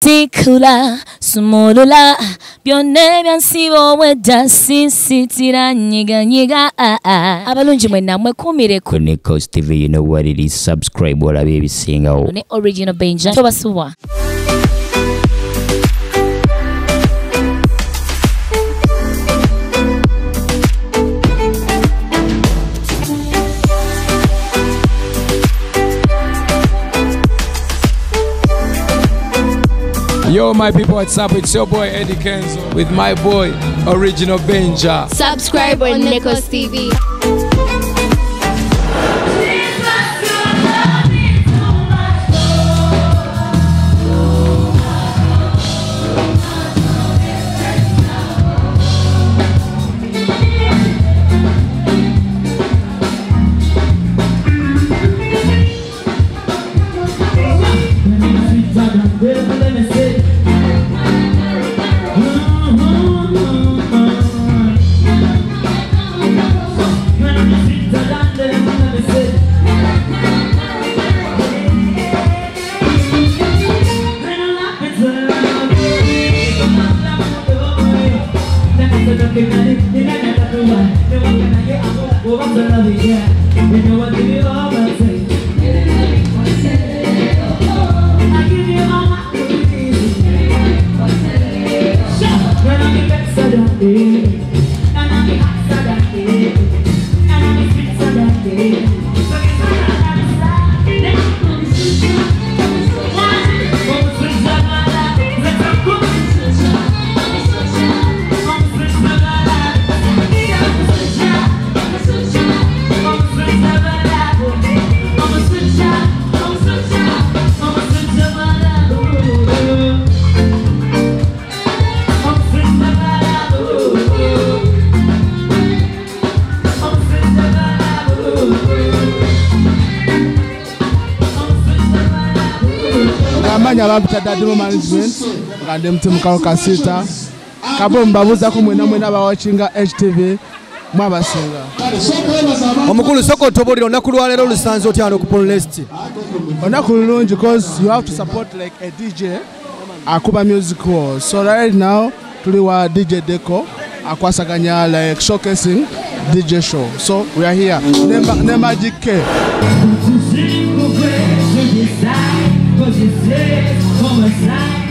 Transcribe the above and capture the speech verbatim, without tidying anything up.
Tikula, Sumolula, Bionemian Sivo, where Dasi Sitira, Niga, Niga, Abalunji, when I'm a comedic. NEKOZ T V, you know what it is. Subscribe what I be seeing. Original Benja, Tobasuwa. Yo, my people, what's up? It's your boy Eddie Kenzo with my boy Original Benja. Subscribe on NEKOZ T V. Management, and them Karole Kasita. Kabomba buza kumwena mwena ba watching H T V. Mwabasinga. Omukulu soko toboliro nakulwa lero lusanzo tyano ku polest. Onakulungi because you have to support like a D J akuba music hall. So right now tuli wa D J Deco akwasaganya like showcasing D J show. So we are here. Nemba nemba G K. Cause you say, come aside.